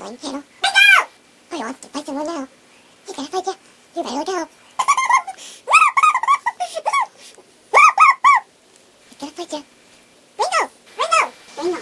playing piano. Oh, he wants to fight someone now. He's gonna fight you. You better look out. He's gonna fight you. Gringo! Gringo! Gringo!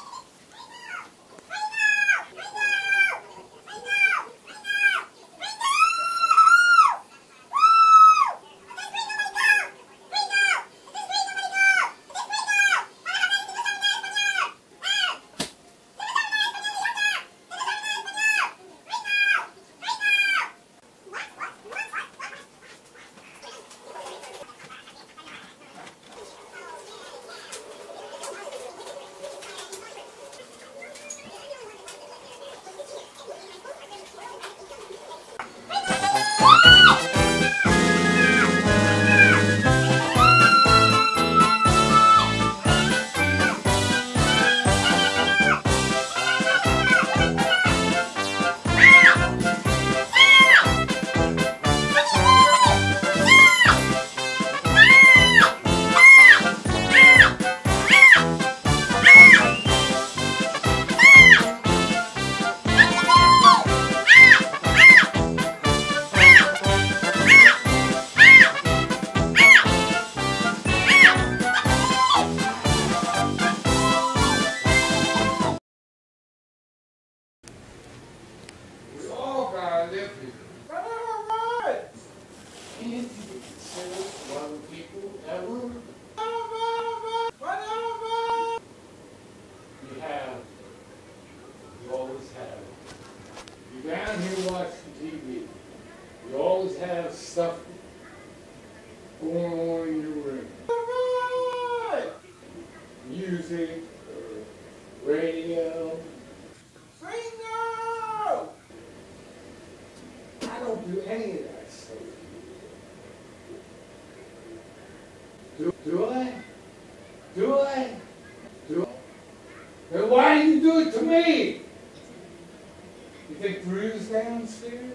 Down here watching TV, you always have stuff going on in your room. Music, or radio. Gringo! I don't do any of that stuff. Do I? Do I? Do I? Then why do you do it to me? You think Drew's downstairs?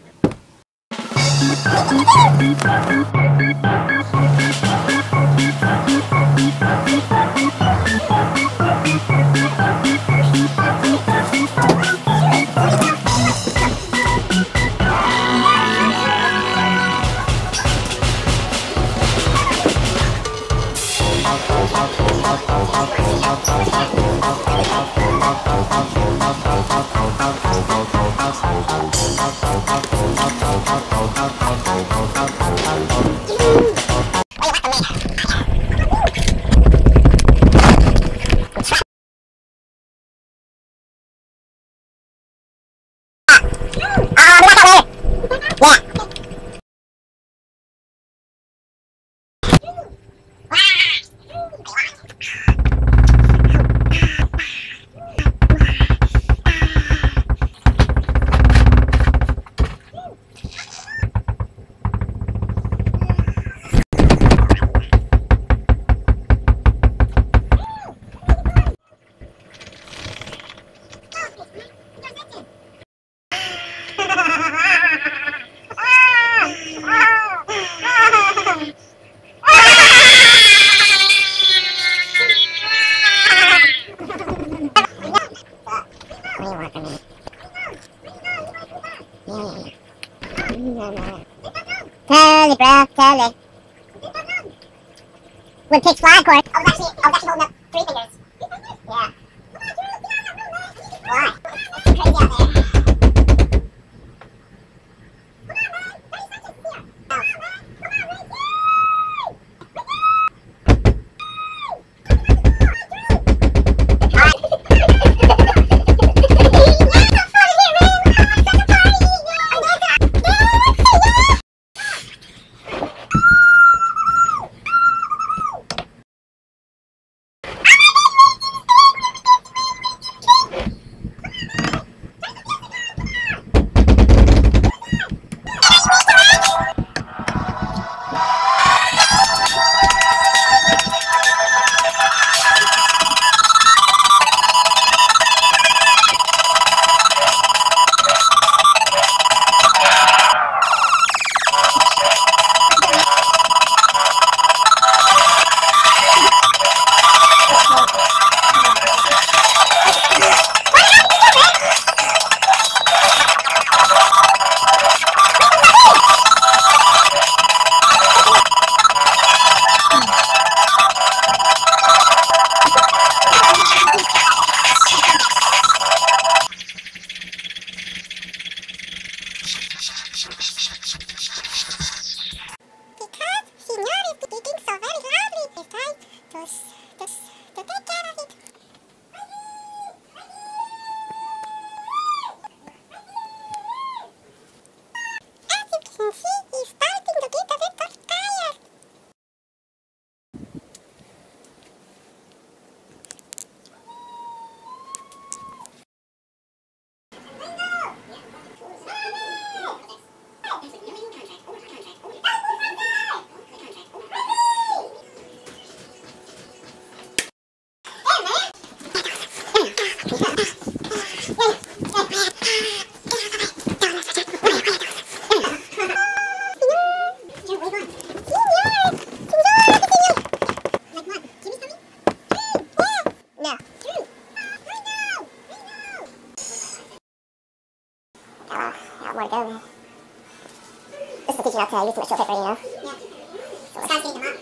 Tele, bro, tele. When pigs fly, of course. I was actually holding up 3 fingers. Yeah. Why? It's crazy out there. lot more to go, man. This is teaching not to use too much toilet paper, you know? Yeah. So it's getting them up.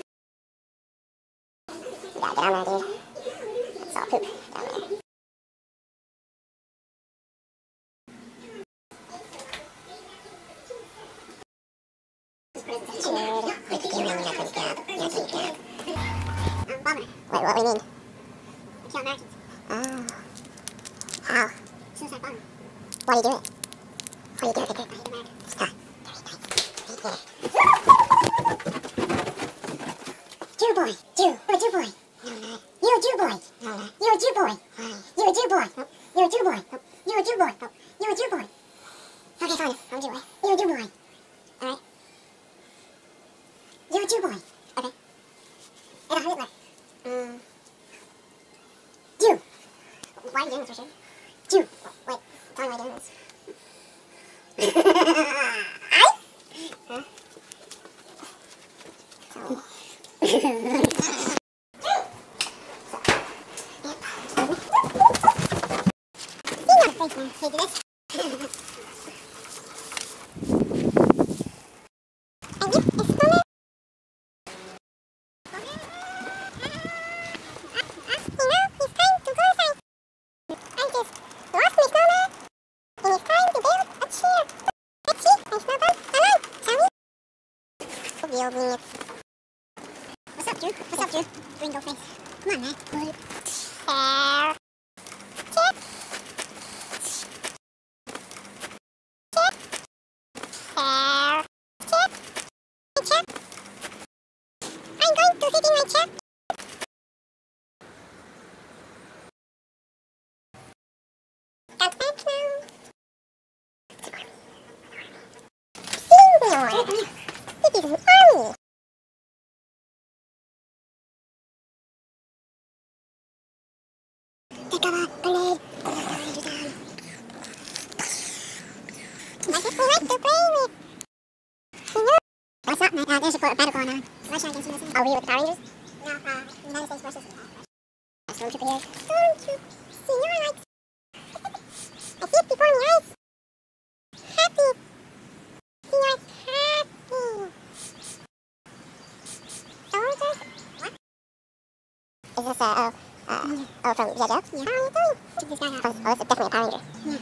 You gotta get on there, dude. It's all poop down there. Bummer. Wait, what do you mean? I kill Americans. Oh. How? Suicide bomber. Why do you do it? Why do you do it, Victor? I hate Americans. Ah, very nice. Jew boy. Jew. You're a Jew boy. No, no. You're a Jew boy. No, no. You're a Jew boy. You're a Jew boy. You're a Jew boy. You're a Jew boy. You're a Jew boy. Okay, fine. I'm a Jew boy. You're a Jew boy. Alright. You're a Jew boy. Okay. Adolf Hitler. Jew. Why are you doing this, Richard? Jew. Wait, tell me why you're doing this. I? Huh? Oh. Thanks, man. Hey, do this. What's up, Drew? What's up, Drew? Gringo face. Come on, man. I'm going to sit in my chair. Got back now. Senior. It is an army. Take over, grenade. Like it, we like to play with. Senior. What's up, man? There's a battle going on. Russia against USA. Are we with the Power Rangers? No, United States versus Stormtrooper here. Stormtrooper. Senior likes. I see it before my eyes. Happy. Senior is happy. Soldiers? What? Is this, from G.I. Joe? Yeah. How are you doing? Check this guy out. Oh, this is definitely a Power Ranger. Yeah.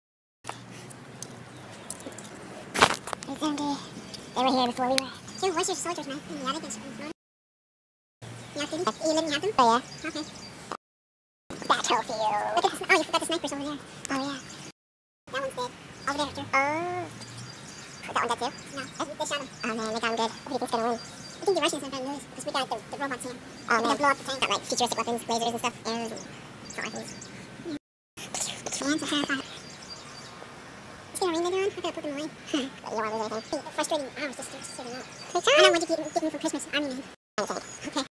They were here before we were. Dude, where's your soldiers, man? Yeah, they can spawn. Yeah, did you? You didn't have them? Oh, yeah. Okay. Battlefield. Look at this. Oh, you forgot the snipers over there. Oh, yeah. That one's dead. Over there, too. Oh. That one dead, too? No. They shot him. Oh, man, they got him good. Who do you think's gonna win? I think the Russians are gonna lose, because we got the robots here. Oh, man. They blow up the tank. Got, like, futuristic weapons, lasers and stuff. Arrows and shot rifles. Man, so terrified. See how rain they're on? I gotta put them away. But you don't want to lose anything. Frustrating hours just sitting up. I know when to get me for Christmas. I mean, okay.